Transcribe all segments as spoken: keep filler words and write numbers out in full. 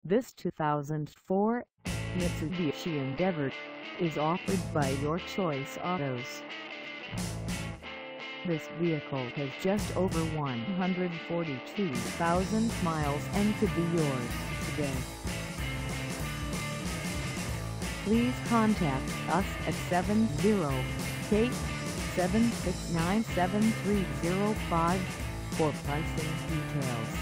This two thousand four Mitsubishi Endeavor is offered by Your Choice Autos. This vehicle has just over one hundred forty-two thousand miles and could be yours today. Please contact us at seven zero eight, seven six nine, seven three zero five for pricing details.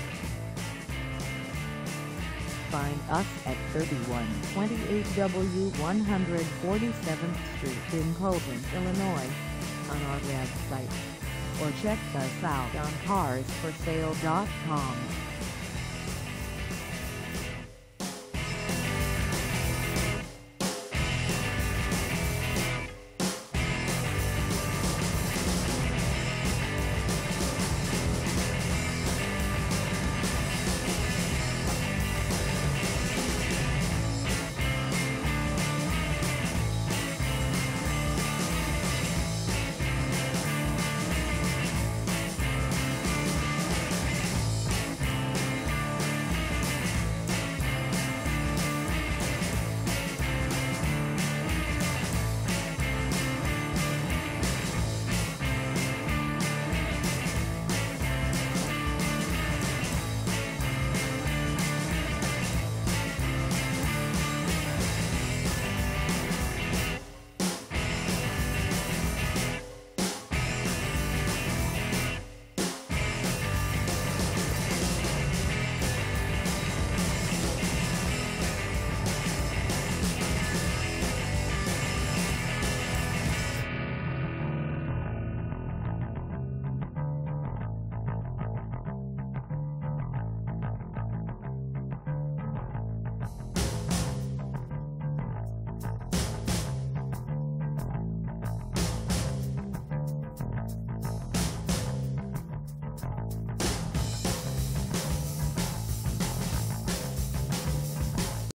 Find us at thirty-one twenty-eight W one forty-seventh Street in Colton, Illinois, on our website, or check us out on cars for sale dot com.